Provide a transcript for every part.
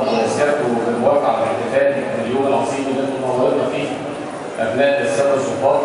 سيادته بالموافقه على الاحتفال باليوم العظيم اللي انتم نورنا فيه ابناء الساده الضباط.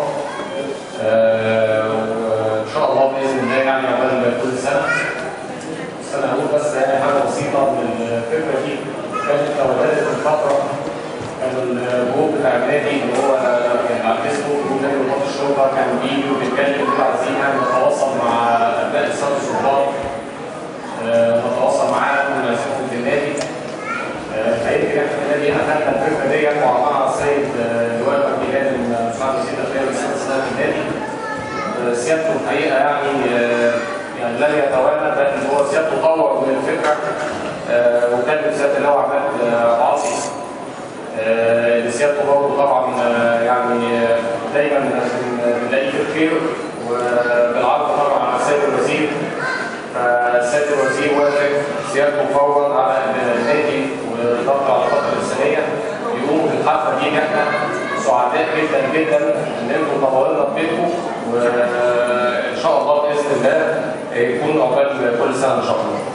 وان شاء الله باذن الله يعني عقبال كل سنه. بس انا هقول بس يعني حاجه بسيطه من الفكره دي. كانت تولدت من فتره، كان الجروب بتاع النادي اللي هو يعني على الفيسبوك جروب نادي ضباط الشرطه كان بيجي وبيتكلم كده، عايزين يعني نتواصل مع ابناء الساده الضباط، نتواصل معاهم ونعزمهم في النادي. فيمكن احنا في النادي اخذنا الفكره دي وعرضناها على السيد لواء الجهاد المساعد وزير الداخليه لسنه سنه في النادي. سيادته الحقيقه يعني لن يتوانى، بل هو سيادته طور من الفكره وكلم سياده اللواء عماد عاصي اللي سيادته برضه طبعا يعني دايما بنلاقيه في الخير، وبالعرض طبعا على السيد الوزير. فالسيد الوزير وافق سيادته فورا على النادي والاداره على الفتره الانسانيه يقوموا بالحفله دي. احنا سعداء جدا جدا ان انتم تنورنا ببيتكم، وان شاء الله باذن الله يكون عقبال كل سنه ان شاء الله.